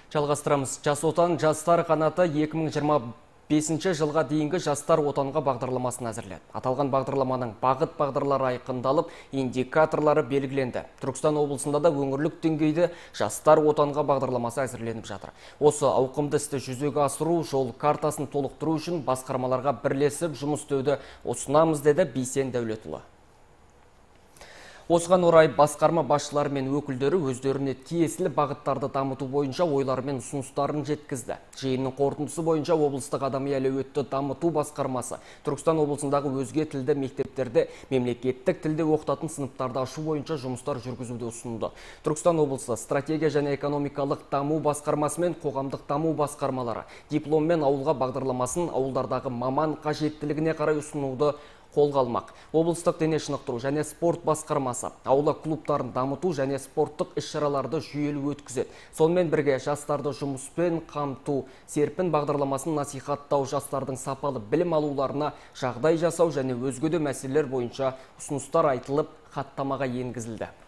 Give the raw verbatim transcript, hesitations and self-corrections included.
Жалғастырамыз. Жас отан жастар қанаты екі мың жиырма бесінші жылға дейінгі жастар отанға бағдарламасын әзірледі. Аталған бағдарламаның бағыт бағдарлары айқындалып, индикаторлары белгіленді. Түркістан облысында да өңірлік деңгейде жастар отанға бағдарламасы әзірленіп жатыр. Осы ауқымды істі жүзеге асыру, жол картасын толықтыру үшін басқармаларға бірлесіп жұмыс істеуді ұсынамыз, деді Бейсен Дәулетұлы. Осыған орай басқарма басшылары мен өкілдері өздеріне тиесілі бағыттарды дамыту бойынша ойлары мен ұсыныстарын жеткізді. Жиынның қорытындысы бойынша облыстық адами әлеуетті дамыту басқармасы Түркістан облысындағы өзге тілді мектептерде мемлекеттік тілде оқытатын сыныптарды ашу бойынша жұмыстар жүргізуді ұсынды. Түркістан облысы стратегия және экономикалық даму басқармасы мен қоғамдық даму басқармалары дипломмен ауылға бағдарламасын ауылдардағы маман қажеттілігіне қарай ұсынуды қолға алмақ. Облыстық дене шынықтыру және спорт басқармасы аула клубтарын дамыту және спорттық іс-шараларды жүйелі өткізеді. Сонымен бірге жастарды жұмыспен қамту серпін бағдарламасын насихаттау, жастардың сапалы білім алуларына жағдай жасау және өзге де мәселелер бойынша ұсыныстар айтылып, хаттамаға енгізілді.